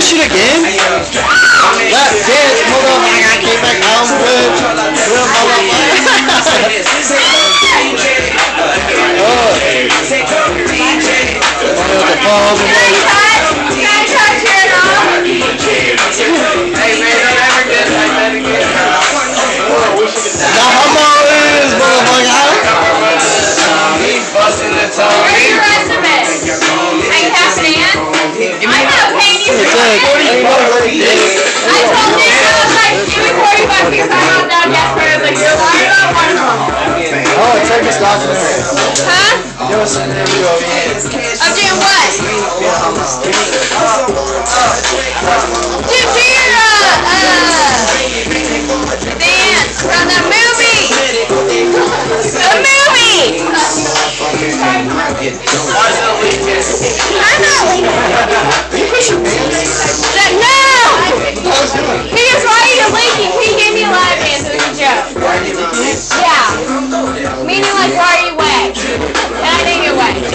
shit again? That dance, motherfucker, I came back home good. Real motherfucker. Hey man, don't ever get like that again. Now how long it is, motherfucker? He's busting the tongue. Where's your resume? Are you tapping in? I'm not paying you for that. I told you I was like, give me 45 because I found out yesterday. I was like, you're lying about one of them. Oh, check this documentary. Huh? Give us an interview over here. I'm doing what? Dude, do your, dance from the movie! The movie! I'm not leaving. No! Because why are you leaking? He gave me a live dance. It was a joke. Yeah. Meaning like, why are you wet? And I think you're wet.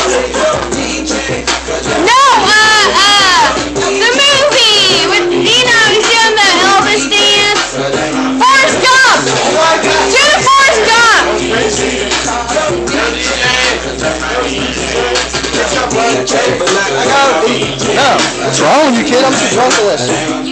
No, the movie with, he's doing the Elvis dance. Forrest Gump! Do the Forrest Gump! No, what's wrong with you, kid? I'm too drunk for this.